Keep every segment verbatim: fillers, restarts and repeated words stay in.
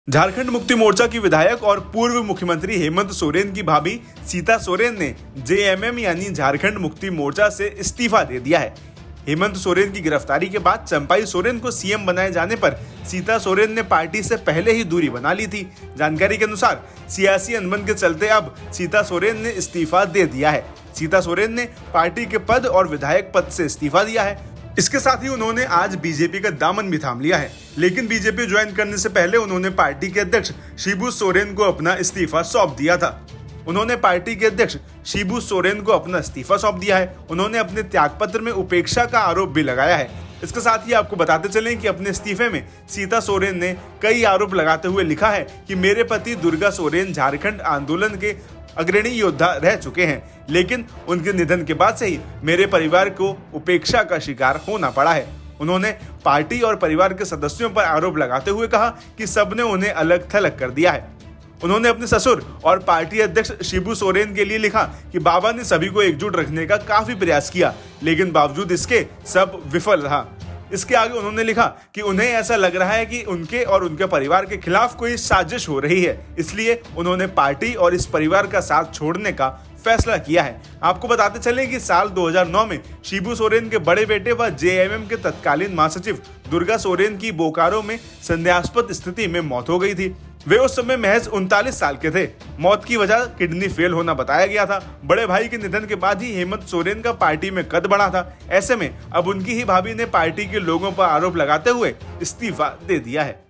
झारखंड मुक्ति मोर्चा की विधायक और पूर्व मुख्यमंत्री हेमंत सोरेन की भाभी सीता सोरेन ने जे एम एम यानी झारखंड मुक्ति मोर्चा से इस्तीफा दे दिया है। हेमंत सोरेन की गिरफ्तारी के बाद चंपाई सोरेन को सी एम बनाए जाने पर सीता सोरेन ने पार्टी से पहले ही दूरी बना ली थी। जानकारी के अनुसार सियासी अनबन के चलते अब सीता सोरेन ने इस्तीफा दे दिया है। सीता सोरेन ने पार्टी के पद और विधायक पद से इस्तीफा दिया है। इसके साथ ही उन्होंने आज बीजेपी का दामन भी थाम लिया है, लेकिन बीजेपी ज्वाइन करने से पहले उन्होंने पार्टी के अध्यक्ष शिबू सोरेन को अपना इस्तीफा सौंप दिया था। उन्होंने पार्टी के अध्यक्ष शिबू सोरेन को अपना इस्तीफा सौंप दिया है। उन्होंने अपने त्यागपत्र में उपेक्षा का आरोप भी लगाया है। इसके साथ ही आपको बताते चलें कि अपने इस्तीफे में सीता सोरेन ने कई आरोप लगाते हुए लिखा है कि मेरे पति दुर्गा सोरेन झारखंड आंदोलन के अग्रणी योद्धा रह चुके हैं, लेकिन उनके निधन के बाद से ही मेरे परिवार को उपेक्षा का शिकार होना पड़ा है। उन्होंने पार्टी और परिवार के सदस्यों पर आरोप लगाते हुए कहा कि सबने उन्हें अलग थलग कर दिया है। उन्होंने अपने ससुर और पार्टी अध्यक्ष शिबू सोरेन के लिए लिखा कि बाबा ने सभी को एकजुट रखने का काफी प्रयास किया, लेकिन बावजूद इसके सब विफल रहा। इसके आगे उन्होंने लिखा कि उन्हें ऐसा लग रहा है कि उनके और उनके परिवार के खिलाफ कोई साजिश हो रही है, इसलिए उन्होंने पार्टी और इस परिवार का साथ छोड़ने का फैसला किया है। आपको बताते चलें कि साल दो हज़ार नौ में शिबू सोरेन के बड़े बेटे व जे एम एम के तत्कालीन महासचिव दुर्गा सोरेन की बोकारो में संदेहास्पद स्थिति में मौत हो गई थी। वे उस समय महज उनतालीस साल के थे। मौत की वजह किडनी फेल होना बताया गया था। बड़े भाई के निधन के बाद ही हेमंत सोरेन का पार्टी में कद बढ़ा था। ऐसे में अब उनकी ही भाभी ने पार्टी के लोगों पर आरोप लगाते हुए इस्तीफा दे दिया है।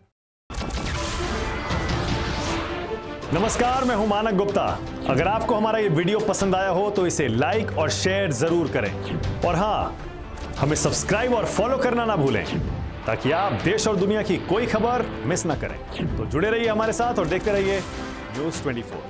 नमस्कार, मैं हूं मानक गुप्ता। अगर आपको हमारा ये वीडियो पसंद आया हो तो इसे लाइक और शेयर जरूर करें, और हाँ, हमें सब्सक्राइब और फॉलो करना ना भूलें ताकि आप देश और दुनिया की कोई खबर मिस ना करें। तो जुड़े रहिए हमारे साथ और देखते रहिए न्यूज़ चौबीस।